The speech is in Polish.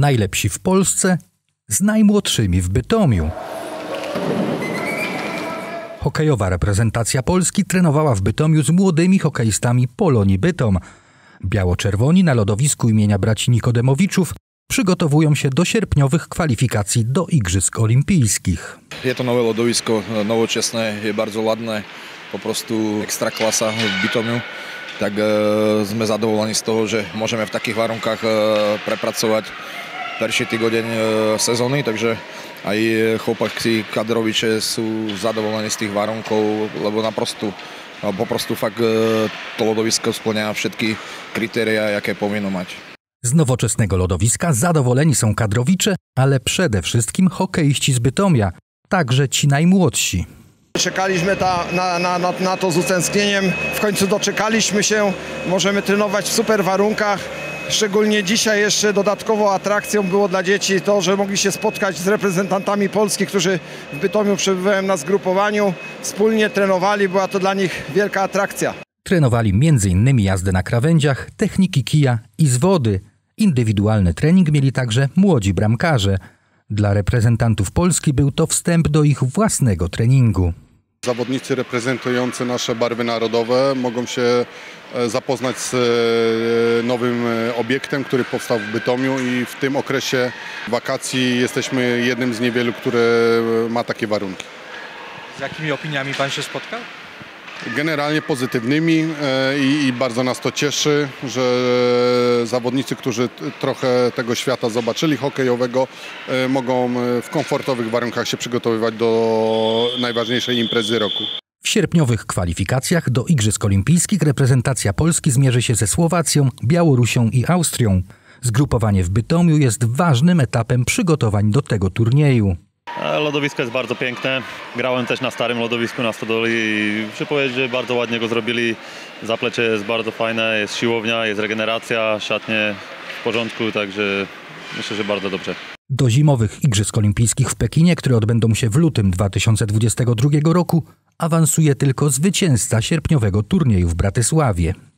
Najlepsi w Polsce z najmłodszymi w Bytomiu. Hokejowa reprezentacja Polski trenowała w Bytomiu z młodymi hokeistami Polonii Bytom. Biało-czerwoni na lodowisku imienia braci Nikodemowiczów przygotowują się do sierpniowych kwalifikacji do Igrzysk Olimpijskich. Je to nowe lodowisko, nowoczesne, je bardzo ładne, po prostu ekstra klasa w Bytomiu. Tak sme zadowoleni z toho, že môžeme v takých warunkách prepracovať prvý týždeň sezóny, takže aj chlapci kadroviče sú zadowoleni z tých warunkov, lebo poprostu fakt to lodowisko spełnia wszystkie kryteria, jakie powinno mać. Z nowoczesnego lodowiska zadowoleni są kadrowicze, ale przede wszystkim hokeiści z Bytomia, także ci najmłodsi. Czekaliśmy na to z utęsknieniem, w końcu doczekaliśmy się, możemy trenować w super warunkach. Szczególnie dzisiaj jeszcze dodatkową atrakcją było dla dzieci to, że mogli się spotkać z reprezentantami Polski, którzy w Bytomiu przebywają na zgrupowaniu, wspólnie trenowali, była to dla nich wielka atrakcja. Trenowali m.in. jazdę na krawędziach, techniki kija i z wody. Indywidualny trening mieli także młodzi bramkarze. Dla reprezentantów Polski był to wstęp do ich własnego treningu. Zawodnicy reprezentujący nasze barwy narodowe mogą się zapoznać z nowym obiektem, który powstał w Bytomiu i w tym okresie wakacji jesteśmy jednym z niewielu, który ma takie warunki. Z jakimi opiniami pan się spotkał? Generalnie pozytywnymi i bardzo nas to cieszy, że zawodnicy, którzy trochę tego świata zobaczyli hokejowego, mogą w komfortowych warunkach się przygotowywać do najważniejszej imprezy roku. W sierpniowych kwalifikacjach do Igrzysk Olimpijskich reprezentacja Polski zmierzy się ze Słowacją, Białorusią i Austrią. Zgrupowanie w Bytomiu jest ważnym etapem przygotowań do tego turnieju. Lodowisko jest bardzo piękne. Grałem też na starym lodowisku na Stodoli i muszę powiedzieć, że bardzo ładnie go zrobili. Zaplecze jest bardzo fajne, jest siłownia, jest regeneracja, szatnie w porządku, także myślę, że bardzo dobrze. Do zimowych Igrzysk Olimpijskich w Pekinie, które odbędą się w lutym 2022 roku, awansuje tylko zwycięzca sierpniowego turnieju w Bratysławie.